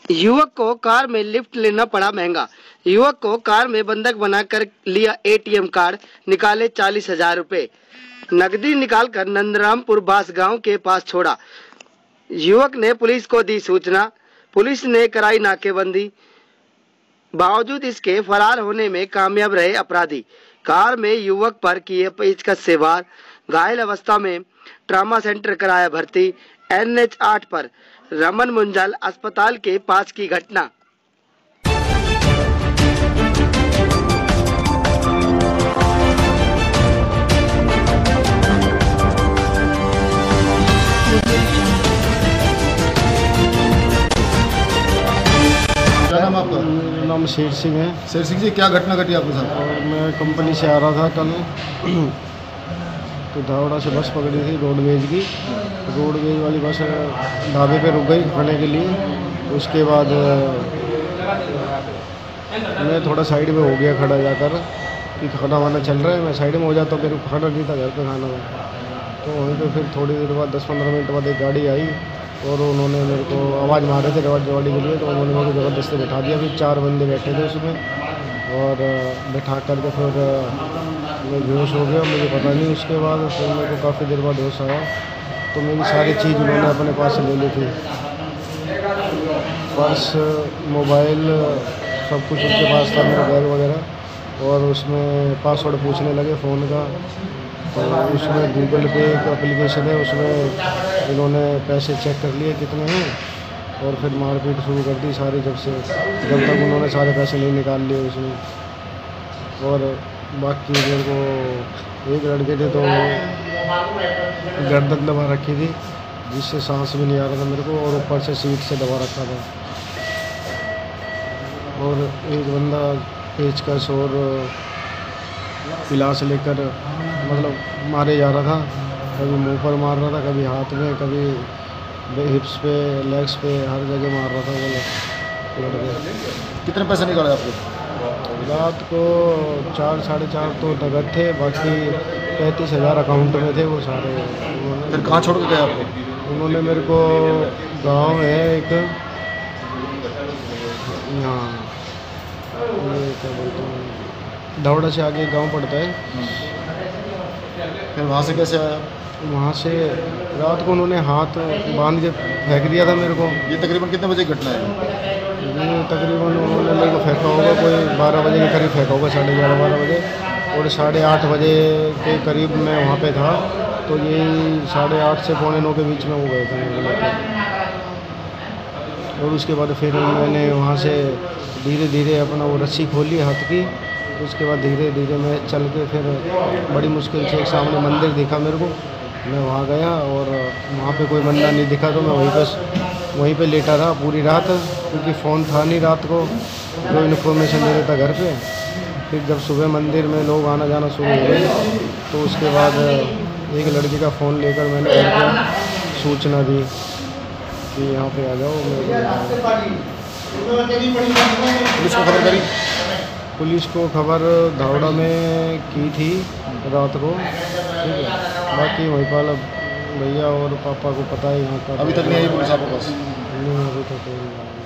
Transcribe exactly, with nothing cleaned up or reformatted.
युवक को कार में लिफ्ट लेना पड़ा महंगा। युवक को कार में बंधक बनाकर लिया एटीएम कार्ड, निकाले चालीस हजार रूपए। नकदी निकालकर नंदरामपुर बास गांव के पास छोड़ा। युवक ने पुलिस को दी सूचना। पुलिस ने कराई नाकेबंदी। बावजूद इसके फरार होने में कामयाब रहे अपराधी। कार में युवक पर किए पेचकस से वार। घायल अवस्था में ट्रामा सेंटर कराया भर्ती। एन एच आठ पर रमन मुंजाल अस्पताल के पास की घटना। क्या नाम आपका? नाम शेर सिंह है। शेर सिंह जी, क्या घटना घटी आपके साथ? और मैं कंपनी से आ रहा था कल, तो धावड़ा से बस पकड़ी थी रोडवेज की। रोडवेज वाली बस ढाबे पे रुक गई खाने के लिए। उसके बाद मैं थोड़ा साइड में हो गया खड़ा जाकर कि खाना वाना चल रहा है, मैं साइड में हो जाता, मेरे को खाना नहीं था घर पे खाना में। तो वहीं पे फिर थोड़ी देर बाद दस पंद्रह मिनट बाद एक गाड़ी आई और उन्होंने मेरे को आवाज़ मार रहे थे गाड़ी के लिए, तो उन्होंने मेरे को ज़बरदस्ती बैठा दिया। फिर चार बंदे बैठे थे उसमें और बैठा करके फिर मैं बेहोश हो गया, मुझे पता नहीं। उसके बाद फिर मेरे को काफ़ी देर बाद होश आया, तो मेरी सारी चीज़ उन्होंने अपने पास से ले ली थी। पर्स, मोबाइल, सब कुछ उनके पास था, मेरा बैग वगैरह। और उसमें पासवर्ड पूछने लगे फ़ोन का, तो उसमें गूगल पे एक एप्लीकेशन है, उसमें इन्होंने पैसे चेक कर लिए कितने हैं और फिर मारपीट शुरू कर दी सारी, जब से जब तक उन्होंने सारे पैसे नहीं निकाल लिए उसमें। और बाकी मेरे को एक लड़के थे तो गर्दन दबा रखी थी, जिससे सांस भी नहीं आ रहा था मेरे को, और ऊपर से सीट से दबा रखा था। और एक बंदा पेचकस और पिलास लेकर मतलब मारे जा रहा था, कभी मुंह पर मार रहा था, कभी हाथ में, कभी हिप्स पे, लेग्स पे, हर जगह मार रहा था वो लड़के। कितने पैसे निकाले आपके? रात को चार साढ़े चार तो नगद थे, बाकी पैंतीस हज़ार अकाउंट में थे वो सारे। फिर कहाँ छोड़ के गए आपको? उन्होंने मेरे को गांव है एक यहाँ, ये क्या बोलते हैं, धावड़ा से आगे गांव पड़ता है। फिर वहाँ से कैसे आया? वहाँ से रात को उन्होंने हाथ बांध के फेंक दिया था मेरे को। ये तकरीबन कितने बजे की घटना है? ये तकरीबन उन्होंने मेरे को फेंका होगा, कोई बारह बजे के करीब फेंका होगा, साढ़े ग्यारह बारह बजे। और साढ़े आठ बजे के करीब मैं वहाँ पे था, तो ये साढ़े आठ से पौने नौ के बीच में वो गए थे मेरे को। और उसके बाद फिर मैंने वहाँ से धीरे धीरे अपना वो रस्सी खोली हाथ की। उसके बाद धीरे धीरे मैं चल के फिर बड़ी मुश्किल से एक सामने मंदिर दिखा मेरे को, मैं वहाँ गया और वहाँ पे कोई बंदा नहीं दिखा, तो मैं वहीं पे वहीं पे लेटा रहा पूरी रात, क्योंकि फ़ोन था नहीं रात को जो इन्फॉर्मेशन दे रहा था घर पे। फिर जब सुबह मंदिर में लोग आना जाना शुरू हो गए, तो उसके बाद एक लड़की का फ़ोन लेकर मैंने घर पे सूचना दी कि यहाँ पे आ जाओ। पुलिस को खबर करी? पुलिस को खबर धावड़ा में की थी रात को, ठीक है। बाकी वहीं पर भैया और पापा को पता है यहाँ का। अभी तक नहीं आई पुलिस आपके पास? नहीं, अभी तक नहीं।